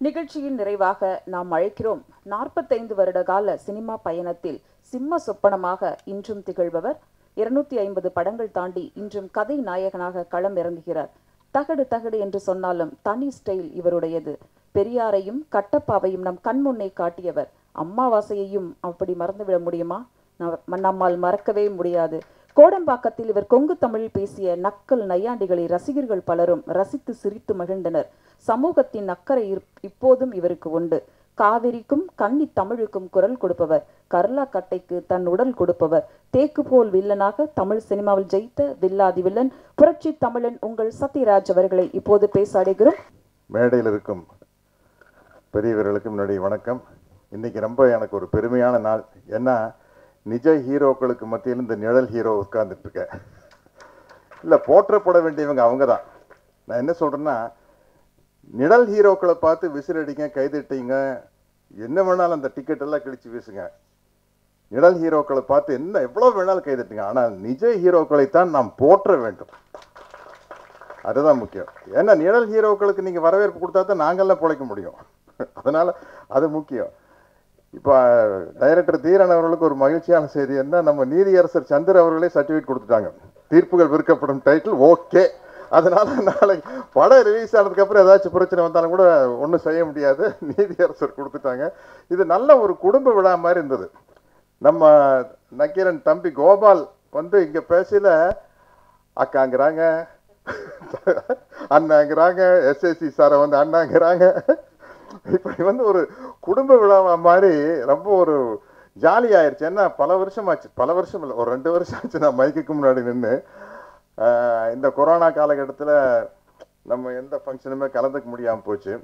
நிகழ்ச்சியின் நிறைவாக நாம் அழைக்கிறோம் 45 வருட கால சினிமா பயணத்தில் சிம்ம சொப்பனமாக இன்றும் திகழ்பவர். 250 படங்கள் தாண்டி இன்றும் கதை நாயகனாக களம் இறங்குகிறார். தகடு தகடு என்று சொன்னாலும் தனி ஸ்டைல் இவருடையது. பெரியாரையும் கட்டப்பாவையும் நம் கண்முன்னே காட்டியவர். அம்மாவாசையையும் அப்படி மறந்துவிட முடியுமா? நம்மால் மறக்கவே முடியாது. கோடம்பாக்கத்தில் இவர் கொங்கு தமிழில் பேசிய நக்கல் நையாண்டிகளை ரசிகர்கள் பலரும் ரசித்து சிரித்து மகிழ்ந்தனர். சமூகத்தின் அக்கறை இப்போதும் இவருக்கு உண்டு. காவிரிக்கும் கன்னி தமிழுக்கும் குரல் கொடுப்பவர், கர்லா கட்டைக்கு தன் உடல் கொடுப்பவர், தேக்கு போல் வில்லனாக தமிழ் சினிமாவில் ஜெயித்த வில்லாதி வில்லன் புரட்சி தமிழன் உங்கள் சத்யராஜ் அவர்களை இப்போது பேச அடைகிறோம். மேடையில் இருக்கும் பெரியவர்களுக்கு முன்னாடி வணக்கம். இன்னைக்கு ரொம்ப எனக்கு ஒரு பெருமையான நாள். ஏன்னா நிஜ ஹீரோக்களுக்கு மத்தியில் இந்த நிழல் ஹீரோ உட்கார்ந்துட்டு இருக்கேன். இல்லை, போற்றப்பட வேண்டியவங்க அவங்க தான். நான் என்ன சொல்கிறேன்னா, நிழல் ஹீரோக்களை பார்த்து விசிலடிங்க, கைதட்டிங்க, என்ன வேணாலும் அந்த டிக்கெட் எல்லாம் கிழிச்சு வீசுங்க. நிழல் ஹீரோக்களை பார்த்து எவ்வளோ வேணாலும் கைதட்டுங்க. ஆனால் நிஜ ஹீரோக்களைத்தான் நாம் போற்ற வேண்டும். அதுதான் முக்கியம். ஏன்னா நிழல் ஹீரோக்களுக்கு நீங்கள் வரவேற்பு கொடுத்தா தான் நாங்கள்லாம் பிழைக்க முடியும். அதனால் அது முக்கியம். இப்போ டைரக்டர் தீரன் அவர்களுக்கு ஒரு மகிழ்ச்சியான செய்தி என்ன, நம்ம நீதியரசர் சந்திர அவர்களே சர்டிஃபிகேட் கொடுத்துட்டாங்க. தீர்ப்புகள் விற்கப்படும் டைட்டில் ஓகே. அதனால நாளைக்கு படம் ரிலீஸ் ஆனதுக்கப்புறம் ஏதாச்சும் பிரச்சனை வந்தாலும் கூட ஒன்றும் செய்ய முடியாது, நீதியரசர் கொடுத்துட்டாங்க. இது நல்ல ஒரு குடும்ப விழா மாதிரி இருந்தது. நம்ம நக்கீரன் தம்பி கோபால் வந்து இங்கே பேசல அக்காங்கிறாங்க, அண்ணாங்கிறாங்க, எஸ்எஸ்சி சாரை வந்து அண்ணாங்கிறாங்க. இப்படி வந்து ஒரு குடும்ப விழாவா மாதிரி ரொம்ப ஒரு ஜாலி ஆயிடுச்சு. ஏன்னா பல வருஷம் இல்லை, ஒரு 2 வருஷம் ஆச்சு நான் மைக்குக்கு முன்னாடி நின்று. இந்த கொரோனா காலகட்டத்தில் நம்ம எந்த ஃபங்க்ஷனுமே கலந்துக்க முடியாமல் போச்சு.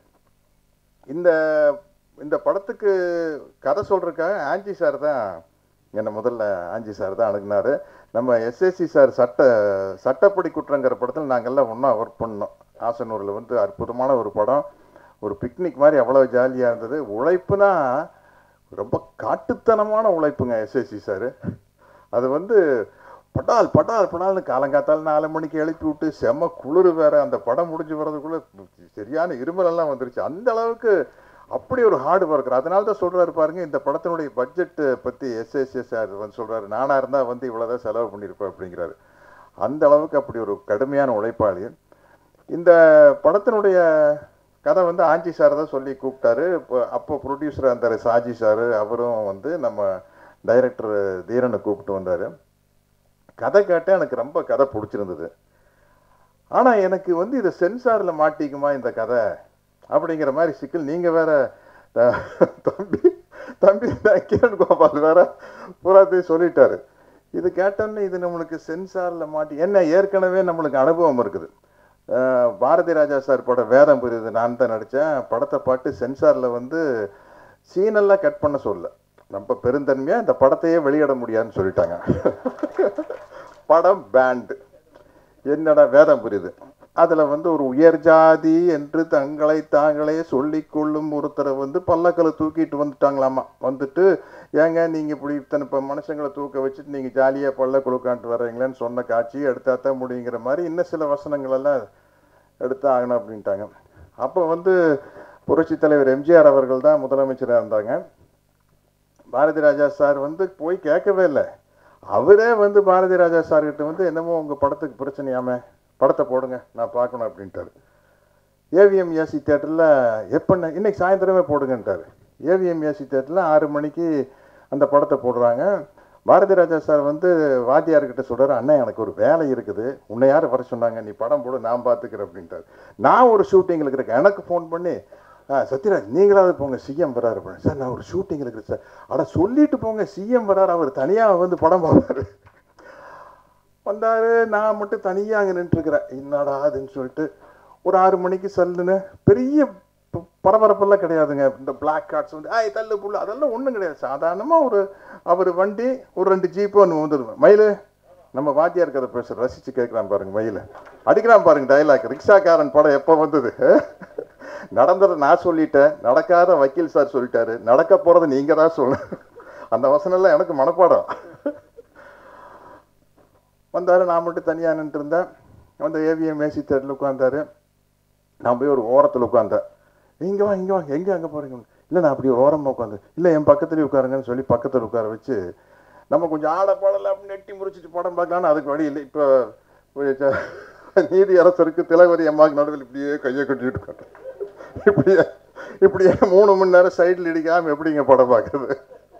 இந்த படத்துக்கு கதை சொல்கிறதுக்காக ஆஞ்சி சார் தான் என்னை முதல்ல அணுகுனார். நம்ம எஸ்எஸ்சி சார் சட்டப்படி குற்றங்கிற படத்தில் நாங்கள்லாம் ஒன்றா ஒர்க் பண்ணோம். ஆசனூரில் வந்து அற்புதமான ஒரு படம், ஒரு பிக்னிக் மாதிரி, அவ்வளோ ஜாலியாக இருந்தது. உழைப்புனா ரொம்ப காட்டுத்தனமான உழைப்புங்க எஸ்எஸ்சி சார். அது வந்து படால்னு காலங்காத்தால் 4 மணிக்கு எழுப்பி விட்டு செம்ம குளிர் வேற. அந்த படம் முடிஞ்சு வர்றதுக்குள்ளே சரியான இருமலெல்லாம் வந்துருச்சு. அந்த அளவுக்கு அப்படி ஒரு ஹார்டு ஒர்க்கர். அதனால தான் சொல்கிறாரு பாருங்க, இந்த படத்தினுடைய பட்ஜெட்டு பற்றி எஸ்எஸ்சி சார் வந்து சொல்கிறாரு, நானாக இருந்தால் வந்து இவ்வளோதான் செலவு பண்ணியிருப்பேன் அப்படிங்கிறாரு. அந்த அளவுக்கு அப்படி ஒரு கடுமையான உழைப்பாளி. இந்த படத்தினுடைய கதை வந்து ஆஞ்சி சார் தான் சொல்லி கூப்பிட்டாரு. அப்போ ப்ரொடியூசராக இருந்தார் சாஜி சார். அவரும் வந்து நம்ம டைரக்டர் தீரனை கூப்பிட்டு வந்தார். கதை கேட்டால் எனக்கு ரொம்ப கதை பிடிச்சிருந்தது. ஆனால் எனக்கு வந்து இதை சென்சாரில் மாட்டிக்குமா இந்த கதை அப்படிங்கிற மாதிரி சிக்கல். நீங்கள் வேற தம்பி கிரண் கோபால் வேற பூராத்தையும் சொல்லிட்டாரு. இது கேட்டோன்னே இது நம்மளுக்கு சென்சாரில் மாட்டி என்ன, ஏற்கனவே நம்மளுக்கு அனுபவம் இருக்குது. பாரதி ராஜா சார் படம் வேதம் புரியுது நான் தான் நடித்தேன். படத்தை பாட்டு சென்சாரில் வந்து சீனெல்லாம் கட் பண்ண சொல்ல, நம்ம பெருந்தன்மையாக இந்த படத்தையே வெளியிட முடியாதுன்னு சொல்லிட்டாங்க. படம் பேண்டு. என்னடா வேதம் புரியுது, அதில் வந்து ஒரு உயர் ஜாதி என்று தங்களை தாங்களே சொல்லிக்கொள்ளும் ஒருத்தரை வந்து பல்லக்களை தூக்கிட்டு வந்துட்டாங்களாமா. வந்துட்டு ஏங்க நீங்கள் இப்படி இத்தனை இப்போ மனுஷங்களை தூக்க வச்சுட்டு நீங்கள் ஜாலியாக பல்ல குழுக்கான்ட்டு வர்றீங்களேன்னு சொன்ன காட்சி எடுத்தாத்தான் முடியுங்கிற மாதிரி இன்னும் சில வசனங்களெல்லாம் எடுத்து ஆகணும் அப்படின்ட்டாங்க. அப்போ வந்து புரட்சி தலைவர் எம்ஜிஆர் அவர்கள் தான் முதலமைச்சராக இருந்தாங்க. பாரதி ராஜா சார் வந்து போய் கேட்கவே இல்லை. அவரே வந்து பாரதி ராஜா சார்கிட்ட வந்து என்னமோ உங்கள் படத்துக்கு பிரச்சனையாமே, படத்தை போடுங்க நான் பார்க்கணும் அப்படின்ட்டாரு. ஏவிஎம் ஏசி தேட்டரில் எப்போ இன்னைக்கு சாயந்தரமே போடுங்கன்ட்டார். ஏவிஎம் ஏசி தேட்டரில் 6 மணிக்கு அந்த படத்தை போடுறாங்க. பாரதி ராஜா சார் வந்து வாத்தியார்கிட்ட சொல்கிறார், அண்ணன் எனக்கு ஒரு வேலை இருக்குது, உன்னை யார் வர சொன்னாங்க, நீ படம் போடு நான் பார்த்துக்கிறேன் அப்படின்ட்டார். நான் ஒரு ஷூட்டிங்கில் இருக்கேன். எனக்கு ஃபோன் பண்ணி, சத்யராஜ் நீங்களாவது போங்க சிஎம் வராரு. சார் நான் ஒரு ஷூட்டிங்கில் இருக்கிறேன் சார். ஆனால் சொல்லிட்டு போங்க சிஎம் வராரு, அவர் தனியாக வந்து படம் பார்ப்பாரு. வந்தார், நான் மட்டும் தனியாக அங்கே நின்றுருக்கிறேன். என்னடா அதுன்னு சொல்லிட்டு ஒரு 6 மணிக்கு சல்லுன்னு பெரிய பரபரப்பெல்லாம் கிடையாதுங்க. இந்த பிளாக் கார்ட்ஸ் வந்து தள்ளு புள்ள அதெல்லாம் ஒன்றும் கிடையாது. சாதாரணமாக அவர் வண்டி ஒரு 2 ஜீப்போ ஒன்று வந்துடுவேன். மயில் நம்ம வாத்தியார் கதை பேச ரசித்து கேட்குறான் பாருங்க, மயில் அடிக்கிறான் பாருங்க டைலாக். ரிக்ஷாக்காரன் படம் எப்போ வந்தது, நடந்ததை நான் சொல்லிட்டேன், நடக்காத வக்கீல் சார் சொல்லிட்டாரு, நடக்க போகிறது நீங்கள் தான் சொல்லணும். அந்த வசனம்லாம் எனக்கு மனப்பாடம். வந்தார், நான் மட்டும் தனியாக நின்றுட்டு இருந்தேன். வந்து ஏவிஎம் ஏசி தேட்டரில் உட்காந்தாரு. நான் போய் ஒரு ஓரத்தில் உட்காந்தேன். இங்கே வா இங்கே வாங்க, எங்கே அங்கே போகிறீங்க? இல்லை நான் அப்படி ஓரமாக உட்காந்து, இல்லை என் பக்கத்துலேயே உட்காருங்கன்னு சொல்லி பக்கத்தில் உட்கார வச்சு நம்ம கொஞ்சம் ஆட பாடலை அப்படின்னு நெட்டி முறிச்சிட்டு படம் பார்க்கலான்னு அதுக்கு வழி இல்லை. இப்போ நீதி அரசருக்கு திலகவதி அம்மாவுக்கு நடுவில் இப்படியே கையை கட்டிட்டு உட்காந்து இப்படியே 3 மணி நேரம் சைடில் இடிக்காமல் எப்படிங்க படம் பார்க்குறது?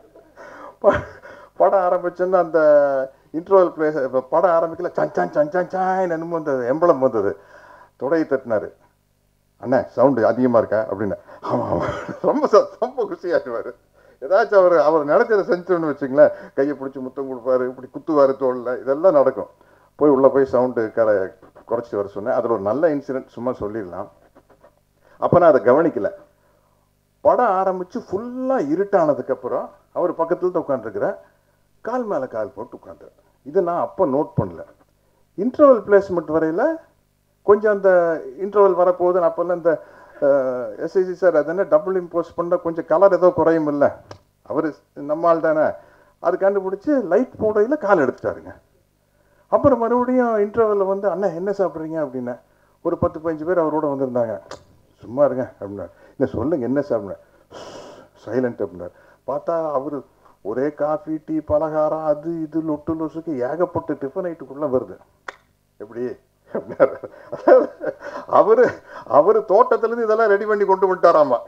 படம் ஆரம்பிச்சோன்னா அந்த இன்ட்ரோவல் பிளேஸ் இப்போ படம் ஆரம்பிக்கல சான் என்னமோ அந்த எம்பளம் வந்தது. தொடையை தட்டினார். அண்ணே சவுண்டு அதிகமாக இருக்கா அப்படின்னு. ஆமாம் ஆமாம், ரொம்ப குஷியாகிடுவார். ஏதாச்சும் அவர் நினைச்சதை செஞ்சுன்னு வச்சுங்களேன், கையை பிடிச்சி முத்தம் கொடுப்பாரு, இப்படி குத்துவார் தோளில், இதெல்லாம் நடக்கும். போய் உள்ளே போய் சவுண்டு குறைச்சிட்டு வர சொன்னேன். அதில் ஒரு நல்ல இன்சிடென்ட் சும்மா சொல்லிடலாம். அப்போ நான் அதை கவனிக்கலை. படம் ஆரம்பித்து ஃபுல்லாக இருட்டானதுக்கப்புறம் அவர் பக்கத்தில் தான் உட்காந்துருக்கிறேன், கால் மேலே கால் போட்டு உட்காந்துரு. இது நான் அப்போ நோட் பண்ணல. இன்டர்வல் பிளேஸ்மெண்ட் வரையில் கொஞ்சம் அந்த இன்டர்வல் வரப்போகுது. அப்போல்லாம் இந்த எஸ்ஐசி சார் அதென்ன டபுள் இம்போஸ் பண்ண கொஞ்சம் கலர் ஏதோ குறையும் இல்லை, அவர் நம்மால் தானே, அது கண்டுபிடிச்சி லைட் போடையில் கால் எடுத்துட்டாருங்க. அப்புறம் மறுபடியும் இன்டர்வலில் வந்து அண்ணா என்ன சாப்பிட்றீங்க அப்படின்னா, ஒரு 10-15 பேர் அவரோட வந்திருந்தாங்க. சும்மா இருங்க அப்படின்னா, இல்லை சொல்லுங்க என்ன சாப்பிட்ற, சைலண்ட் அப்படின்னார். பார்த்தா அவர் ஒரே காஃபி டீ பலகாரம் அது இது லொட்டு லொசுக்கு ஏகப்பட்ட டிஃபன் ஐட்டுக்குள்ளே வருது. எப்படி அப்படின்னாரு. அவரு தோட்டத்துலேருந்து இதெல்லாம் ரெடி பண்ணி கொண்டு விட்டாராமா.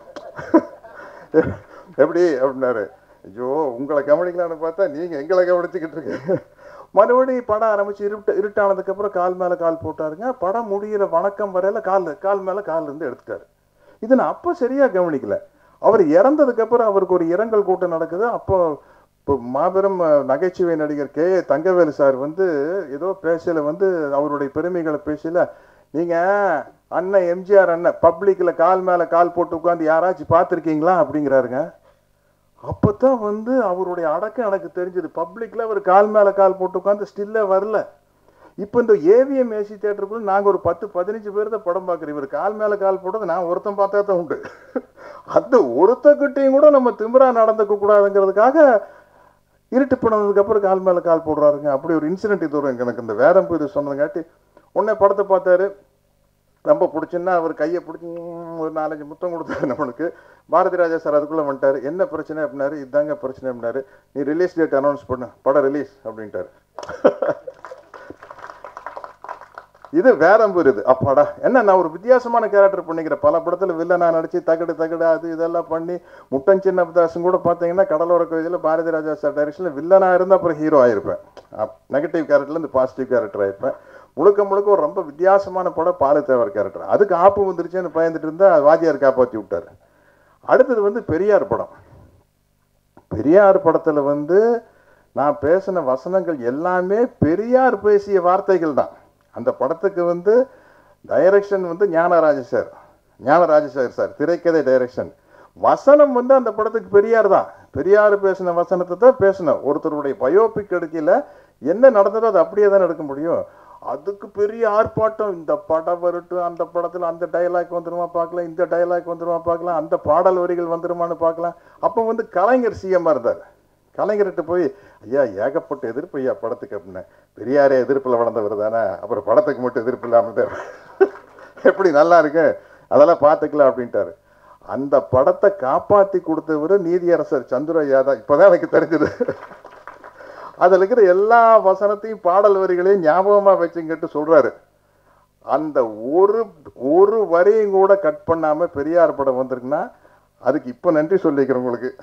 எப்படி அப்படின்னாரு. ஐயோ உங்களை கவனிக்கலான்னு பார்த்தா நீங்கள் எங்களை கவனிச்சுக்கிட்டு இருக்கு. மறுபடியும் படம் ஆரம்பிச்சு இருட்டானதுக்கப்புறம் கால் மேலே கால் போட்டாருங்க. படம் முடிகிற வணக்கம் வரையில கால் மேலே கால் இருந்து எடுத்துட்டாரு. இது நான் அப்போ சரியாக கவனிக்கல. அவர் இறந்ததுக்கப்புறம் அவருக்கு ஒரு இரங்கல் கூட்டம் நடக்குது. அப்போ இப்போ மாபெரும் நகைச்சுவை நடிகர் கே.ஏ. தங்கவேலு சார் வந்து ஏதோ பேசல வந்து அவருடைய பெருமைகளை பேசல, நீங்கள் அண்ணன் எம்ஜிஆர் அண்ணன் பப்ளிக்கில் கால் மேலே கால் போட்டு உட்காந்து யாராச்சும் பார்த்துருக்கீங்களா அப்படிங்கிறாருங்க. அப்போ தான் வந்து அவருடைய அடக்கம் எனக்கு தெரிஞ்சது. பப்ளிக்கில் அவர் கால் மேலே கால் போட்டு உட்காந்து ஸ்டில்லே வரல. இப்போ இந்த ஏவிஎம் ஏசி தேட்டருக்குள்ள நாங்கள் ஒரு 10-15 பேர் தான் படம் பார்க்குறோம். இவர் கால் மேலே கால் போட்டது நான் ஒருத்தன் பார்த்தா தான் உண்டு. அந்த ஒருத்தக்கிட்டையும் கூட நம்ம திமிரா நடந்துக்க கூடாதுங்கிறதுக்காக இருட்டு பண்ணதுக்கப்புறம் கால் மேலே கால் போடுறாருங்க. அப்படி ஒரு இன்சிடென்ட் இது வரும் எனக்கு. இந்த வேதம் இது சொன்னதுங்காட்டி உடனே படத்தை பார்த்தாரு, ரொம்ப பிடிச்சுன்னா அவர் கையை பிடிச்சி ஒரு 4-5 முத்தம் கொடுத்தாரு நம்மளுக்கு. பாரதி ராஜா சார் அதுக்குள்ளே வந்துட்டார். என்ன பிரச்சனை அப்படின்னாரு. இதுதாங்க பிரச்சனை அப்படின்னாரு. நீ ரிலீஸ் டேட் அனௌன்ஸ் பண்ணு, படம் ரிலீஸ் அப்படின்ட்டாரு. இது வேறம்பூர். இது அப்பாடா என்ன நான் ஒரு வித்தியாசமான கேரக்டர் பண்ணிக்கிறேன். பல படத்தில் வில்லனா நடிச்சு தகடு அது இதெல்லாம் பண்ணி முட்டன் சின்ன தாசும் கூட பார்த்தீங்கன்னா கடலோர கோயிலில் பாரதி ராஜா சார் டைரக்ஷனில் வில்லனா இருந்தால் அப்புறம் ஹீரோ ஆயிருப்பேன். நெகட்டிவ் கேரக்டர்லேருந்து பாசிட்டிவ் கேரக்டர் ஆயிருப்பேன். முழுக்க ஒரு ரொம்ப வித்தியாசமான படம் பாலுத்தேவர் கேரக்டர். அதுக்கு ஆப்பு வந்துருச்சுன்னு பயந்துட்டு இருந்தால் வாத்தியார் காப்பாற்றி விட்டார். அடுத்தது வந்து பெரியார் படம். பெரியார் படத்தில் வந்து நான் பேசின வசனங்கள் எல்லாமே பெரியார் பேசிய வார்த்தைகள் தான். அந்த படத்துக்கு வந்து டைரக்ஷன் வந்து ஞானராஜசேகர் சார் திரைக்கதை டைரக்ஷன். வசனம் வந்து அந்த படத்துக்கு பெரியார் தான். பெரியார் பேசின வசனத்தை தான் பேசினேன். ஒருத்தருடைய பயோபிக் எடுக்கல என்ன நடந்ததோ அது அப்படியே தான் எடுக்க முடியும். அதுக்கு பெரிய ஆர்ப்பாட்டம். இந்த படம் வரட்டும், அந்த படத்தில் அந்த டைலாக் வந்துருமா பார்க்கலாம், இந்த டைலாக் வந்துருமா பார்க்கலாம், அந்த பாடல் வரிகள் வந்துருமான்னு பார்க்கலாம். அப்போ வந்து கலைஞர் சிஎம்மாக இருந்தார். கலைஞர்கிட்ட போய் ஐயா ஏகப்பட்ட எதிர்ப்பு ஐயா படத்துக்கு அப்படின்னா, பெரியாரே எதிர்ப்பில் வளர்ந்தவர் தானே, அப்புறம் படத்துக்கு மட்டும் எதிர்ப்பு இல்லாமல் எப்படி நல்லா இருக்கு அதெல்லாம் பார்த்துக்கலாம் அப்படின்ட்டாரு. அந்த படத்தை காப்பாற்றி கொடுத்தவர் நீதியரசர் சந்துரையா தான். இப்போதான் எனக்கு தெரிஞ்சது. அதில் இருக்கிற எல்லா வசனத்தையும் பாடல் வரிகளையும் ஞாபகமாக வச்சுங்கிட்டு சொல்கிறாரு. அந்த ஒரு வரியும் கூட கட் பண்ணாமல் பெரியார் படம் வந்திருக்குன்னா அதுக்கு இப்போ நன்றி சொல்லிக்கிறேன் உங்களுக்கு.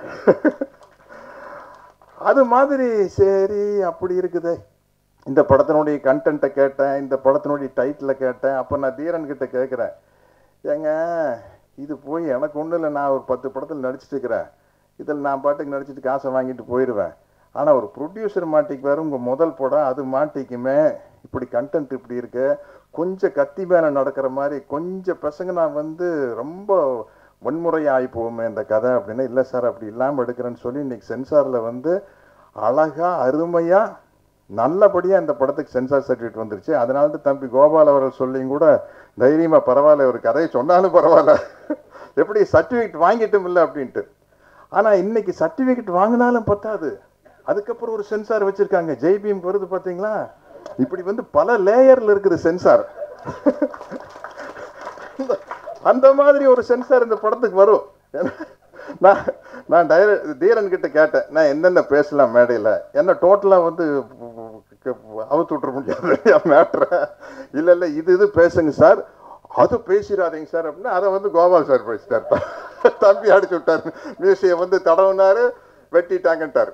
அது மாதிரி சரி அப்படி இருக்குது. இந்த படத்தினுடைய கண்டென்ட்டை கேட்டேன், இந்த படத்தினுடைய டைட்டிலை கேட்டேன். அப்போ நான் தீரன் கிட்ட கேட்குறேன், ஏங்க இது போய் எனக்கு ஒன்றும் இல்லை, நான் ஒரு 10 படத்தில் நடிச்சிட்டு இருக்கிறேன், இதில் நான் பாட்டுக்கு நடிச்சிட்டு காசை வாங்கிட்டு போயிடுவேன். ஆனால் ஒரு ப்ரொடியூசர் மாட்டிக்குவார், உங்கள் முதல் படம் அது மாட்டிக்குமே, இப்படி கண்டென்ட் இப்படி இருக்கு, கொஞ்சம் கத்தி மேலே நடக்கிற மாதிரி கொஞ்சம் பசங்க நான் வந்து ரொம்ப வன்முறையாக ஆகி போவோமே இந்த கதை அப்படின்னா, இல்லை சார் அப்படி இல்லாமல் எடுக்கிறேன்னு சொல்லி இன்றைக்கி சென்சாரில் வந்து அழகாக அருமையாக நல்லபடியாக இந்த படத்துக்கு சென்சார் சர்டிஃபிகேட் வந்துருச்சு. அதனால தான் தம்பி கோபால் அவர்கள் சொல்லியும் கூட தைரியமாக பரவாயில்ல, ஒரு கதையை சொன்னாலும் பரவாயில்ல, எப்படி சர்டிஃபிகேட் வாங்கிட்டும் இல்லை அப்படின்ட்டு. ஆனால் இன்னைக்கு சர்டிஃபிகேட் வாங்கினாலும் பத்தாது, அதுக்கப்புறம் ஒரு சென்சார் வச்சுருக்காங்க. ஜெய்பீம் வருது பார்த்தீங்களா, இப்படி வந்து பல லேயரில் இருக்குது சென்சார். அந்த மாதிரி ஒரு சென்சார் இந்த படத்துக்கு வரும். நான் நான் தீரன் கிட்ட கேட்டேன், நான் என்னென்ன பேசலாம் மேடையில், என்ன டோட்டலாக வந்து அவுத்து விட்டுற முடியாது மேட்ரை. இல்லை இல்லை இது பேசுங்க சார், அது பேசிடாதீங்க சார் அப்படின்னா அதை வந்து கோபால் சார் பேசிட்டார். தம்பி அடிச்சு விட்டார், மியூசியம் வந்து தடவுனாரு, வெட்டிட்டாங்கட்டார்.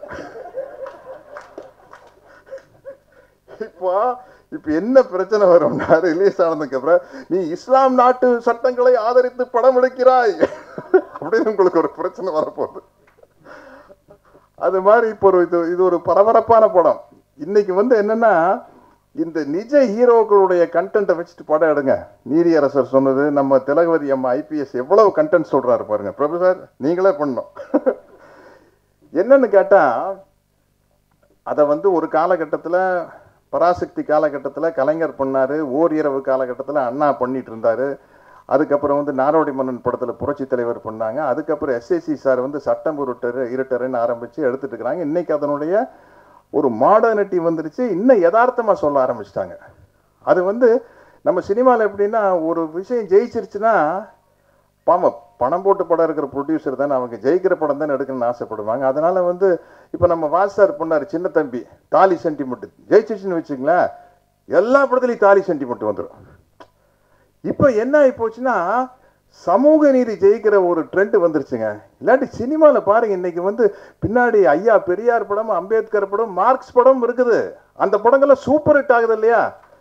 இப்போ என்ன பிரச்சனை வரும்னா, ரிலீஸ் ஆனதுக்கு அப்புறம் நீ இஸ்லாம் நாட்டு சட்டங்களை ஆதரித்து படம் எடுக்கிறாய் அப்படின்னு உங்களுக்கு ஒரு பிரச்சனை வரப்போகுது. அது மாதிரி இப்போ இது ஒரு பரபரப்பான படம். இன்னைக்கு வந்து என்னன்னா, இந்த நிஜ ஹீரோக்களுடைய கண்டென்ட்டை வச்சுட்டு படம் எடுங்க. நீதியரசர் சொன்னது, நம்ம திலகவதி அம்மா ஐபிஎஸ் எவ்வளவு கண்டென்ட் சொல்றாரு பாருங்க. பிரபு சார் நீங்களே பண்ணணும். என்னன்னு கேட்டா, அதை வந்து ஒரு காலகட்டத்தில் பராசக்தி காலகட்டத்தில் கலைஞர் பண்ணாரு, ஓரிரவு காலகட்டத்தில் அண்ணா பண்ணிட்டு இருந்தாரு. அதுக்கப்புறம் வந்து நாடோடி மன்னன் படத்தில் புரட்சி தலைவர் பண்ணாங்க. அதுக்கப்புறம் எஸ்ஏசி சார் வந்து சட்டம் இருட்டருன்னு ஆரம்பித்து எடுத்துட்டு இருக்கிறாங்க. இன்னைக்கு அதனுடைய ஒரு மாடர்னிட்டி வந்துருச்சு, இன்னும் யதார்த்தமாக சொல்ல ஆரம்பிச்சிட்டாங்க. அது வந்து நம்ம சினிமாவில் எப்படின்னா, ஒரு விஷயம் ஜெயிச்சிருச்சுன்னா பணம் போட்டு படம் இருக்கிற ப்ரொடியூசர் தானே, அவங்க ஜெயிக்கிற படம் தானே எடுக்கணும்னு ஆசைப்படுவாங்க. அதனால வந்து இப்போ நம்ம வாசார் பண்ணார் சின்ன தம்பி, தாலி சென்டிமெண்ட் ஜெயிச்சிருச்சுன்னு வச்சுங்களேன், எல்லா படத்துலையும் தாலி சென்டிமெண்ட் வந்துடும். இப்போ என்ன ஆகி போச்சுன்னா, சமூக நீதி ஜெயிக்கிற ஒரு ட்ரெண்ட் வந்துருச்சுங்க. இல்லாட்டி சினிமாவில் பாருங்க, இன்னைக்கு வந்து பின்னாடி ஐயா பெரியார் படம், அம்பேத்கர் படம், மார்க்ஸ் படம் இருக்குது. அந்த படங்கள்லாம் சூப்பர் ஹிட் ஆகுது இல்லையா,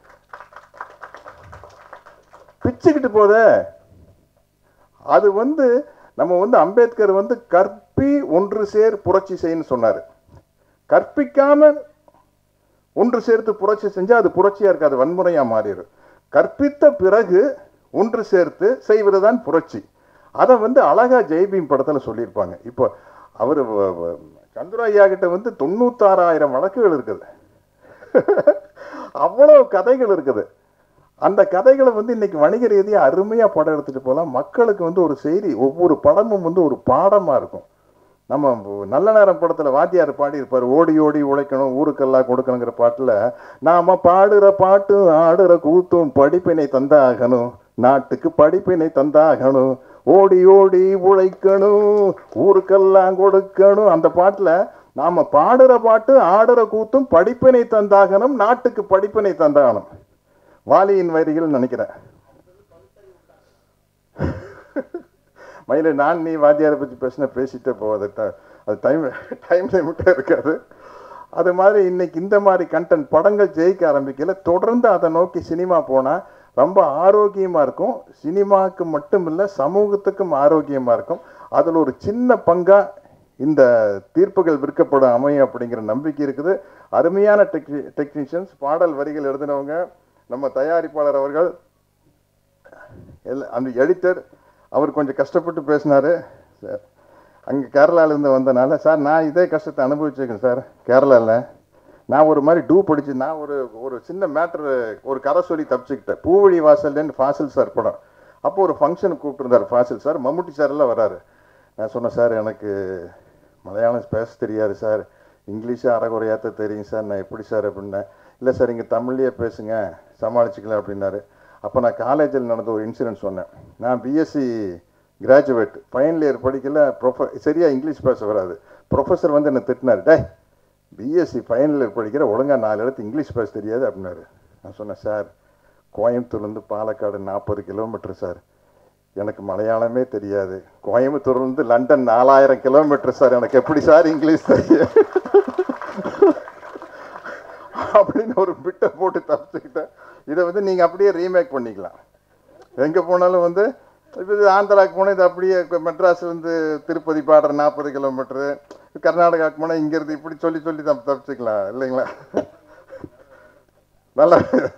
பிச்சுக்கிட்டு போத. அது வந்து நம்ம வந்து அம்பேத்கர் வந்து கற்பி ஒன்று சேர் புரட்சி செய்யன்னு சொன்னார். கற்பிக்காம ஒன்று சேர்த்து புரட்சி செஞ்சா அது புரட்சியா இருக்காது, வன்முறையா மாறிடும். கற்பித்த பிறகு ஒன்று சேர்த்து செய்வதுதான் புரட்சி. அதை வந்து அழகா ஜெய்பீம் படத்தில் சொல்லியிருப்பாங்க. இப்போ அவர் சந்துரு ஐயா கிட்ட வந்து 96,000 வழக்குகள் இருக்குது, அவ்வளோ கதைகள் இருக்குது. அந்த கதைகளை வந்து இன்னைக்கு வணிக ரீதியாக அருமையாக படம் எடுத்துகிட்டு போகலாம். மக்களுக்கு வந்து ஒரு செய்தி, ஒவ்வொரு படமும் வந்து ஒரு பாடமாக இருக்கும். நம்ம நல்ல நேரம் படத்தில் வாத்தியார் பாடியிருப்பார், ஓடி ஓடி உழைக்கணும் ஊருக்கெல்லாம் கொடுக்கணுங்கிற பாட்டில், நாம் பாடுற பாட்டும் ஆடுற கூத்தும் படிப்பினை தந்தாகணும், நாட்டுக்கு படிப்பினை தந்தாகணும், ஓடி ஓடி உழைக்கணும் ஊருக்கெல்லாம் கொடுக்கணும். அந்த பாட்டில் நாம் பாடுற பாட்டு ஆடுற கூத்தும் படிப்பினை தந்தாகணும், நாட்டுக்கு படிப்பினை தந்தாகணும். வாலியின் வரிகள் நினைக்கிறேன். மயில நான் நீ வாத்தியாரை பற்றி பேசிட்டே போவாது, அது டைம் லிமிட்டே இருக்காது. அது மாதிரி இன்னைக்கு இந்த மாதிரி கண்டென்ட் படங்கள் ஜெயிக்க ஆரம்பிக்கல. தொடர்ந்து அதை நோக்கி சினிமா போனால் ரொம்ப ஆரோக்கியமாக இருக்கும். சினிமாவுக்கு மட்டும் இல்லை, சமூகத்துக்கும் ஆரோக்கியமாக இருக்கும். அதில் ஒரு சின்ன பங்காக இந்த தீர்ப்புகள் விற்கப்படும் அமையும் அப்படிங்கிற நம்பிக்கை இருக்குது. அருமையான டெக்னீஷியன்ஸ், பாடல் வரிகள் எழுதினவங்க நம்ம தயாரிப்பாளர் அவர்கள், அந்த எடிட்டர் அவர் கொஞ்சம் கஷ்டப்பட்டு பேசினார். சார் அங்கே கேரளாவிலேருந்து வந்தனால, சார் நான் இதே கஷ்டத்தை அனுபவிச்சிருக்கேன் சார் கேரளாவில். நான் ஒரு மாதிரி படித்து நான் ஒரு சின்ன மேட்ரு, ஒரு கதை சொல்லி தப்பிச்சுக்கிட்டேன். பூவழி வாசல்லேருந்து ஃபாசில் சார் படம். அப்போது ஒரு ஃபங்க்ஷனுக்கு கூப்பிட்டுருந்தார் ஃபாசில் சார், மம்முட்டி சார் எல்லாம் வராரு. நான் சொன்னேன், சார் எனக்கு மலையாளம் பேச தெரியாது சார், இங்கிலீஷு அரைகுறையாத்த தெரியும் சார், நான் எப்படி சார் அப்படின்னேன். இல்லை சார் இங்கே தமிழ்லேயே பேசுங்க சமாளிச்சுக்கலாம் அப்படின்னாரு. அப்போ நான் காலேஜில் நடந்த ஒரு இன்சிடென்ட் சொன்னேன். நான் பிஎஸ்சி கிராஜுவேட், ஃபைனல் இயர் படிக்கல, சரியாக இங்கிலீஷ் பேச வராது. ப்ரொஃபஸர் வந்து என்னை திட்டினார், டே பிஎஸ்சி ஃபைனல் இயர் படிக்கிற, ஒழுங்காக 4 எழுத்து இங்கிலீஷ் பேச தெரியாது அப்படின்னாரு. நான் சொன்னேன், சார் கோயம்புத்தூர்லேருந்து பாலக்காடு 40 கிலோமீட்டர் சார், எனக்கு மலையாளமே தெரியாது. கோயம்புத்தூர்லேருந்து லண்டன் 4000 கிலோமீட்டர் சார், எனக்கு எப்படி சார் இங்கிலீஷ் தெரியும் அப்படின்னு ஒரு பிட்டை போட்டு தப்பிச்சுக்கிட்டேன். இதை வந்து நீங்கள் அப்படியே ரீமேக் பண்ணிக்கலாம். எங்கே போனாலும் வந்து இப்போ ஆந்திராவுக்கு போனால் இது அப்படியே, மெட்ராஸ்லேருந்து திருப்பதி பாடுற 40 கிலோமீட்டரு, கர்நாடகாவுக்கு போனால் இங்கேருந்து இப்படி சொல்லி தப்பிச்சுக்கலாம் இல்லைங்களா? நல்லா.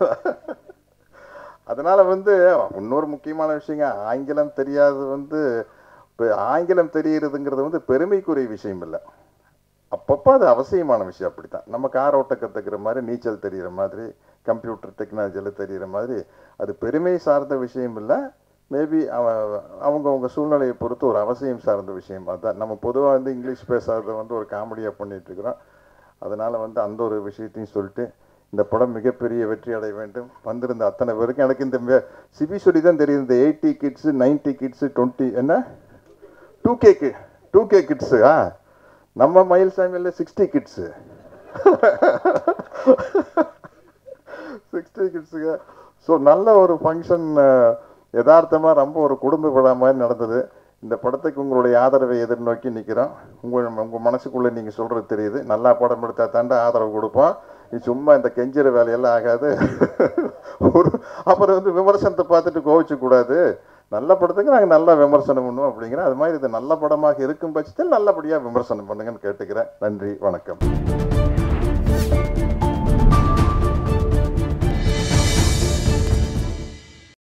அதனால் வந்து இன்னொரு முக்கியமான விஷயங்க, ஆங்கிலம் தெரியாது வந்து, இப்போ ஆங்கிலம் தெரிகிறதுங்கிறது வந்து பெருமைக்குரிய விஷயம் இல்லை, அப்பப்போ அது அவசியமான விஷயம். அப்படித்தான் நம்ம கார் ஓட்ட கற்றுக்கிற மாதிரி, நீச்சல் தெரிகிற மாதிரி, கம்ப்யூட்டர் டெக்னாலஜியில் தெரிகிற மாதிரி அது பெருமை சார்ந்த விஷயம் இல்லை. மேபி அவங்கவுங்க சூழ்நிலையை பொறுத்து ஒரு அவசியம் சார்ந்த விஷயம். அதுதான் நம்ம பொதுவாக வந்து இங்கிலீஷ் பேசாததை வந்து ஒரு காமெடியாக பண்ணிகிட்ருக்குறோம். அதனால் வந்து அந்த ஒரு விஷயத்தையும் சொல்லிட்டு, இந்த படம் மிகப்பெரிய வெற்றி அடைய வேண்டும். வந்திருந்த அத்தனை பேருக்கு எனக்கு இந்த சிபி சொல்லி தான் தெரியுது. இந்த 80 கிட்ஸு 90 கிட்ஸு 20 என்ன 2K கிட்ஸு நம்ம மயில்சாமியில் 60 கிட்ஸு 60 கிட்ஸுங்க. ஸோ நல்ல ஒரு ஃபங்க்ஷன், யதார்த்தமாக ரொம்ப ஒரு குடும்ப விழா மாதிரி நடந்தது. இந்த படத்துக்கு உங்களுடைய ஆதரவை எதிர்நோக்கி நிற்கிறோம். உங்கள் மனசுக்குள்ளே நீங்கள் சொல்கிறது தெரியுது. நல்லா படம் எடுத்தா தாண்டா ஆதரவு கொடுப்போம். இது சும்மா இந்த கெஞ்சிற வேலையெல்லாம் ஆகாது. அப்புறம் விமர்சனத்தை பார்த்துட்டு கோவிச்சக்கூடாது. நல்ல படத்துக்கு நாங்கள் நல்லா விமர்சனம் பண்ணுவோம் அப்படிங்கிற அது மாதிரி இது நல்ல படமாக இருக்கும் பட்சத்தில் நல்லபடியாக விமர்சனம் பண்ணுங்கன்னு கேட்டுக்கிறேன். நன்றி, வணக்கம்.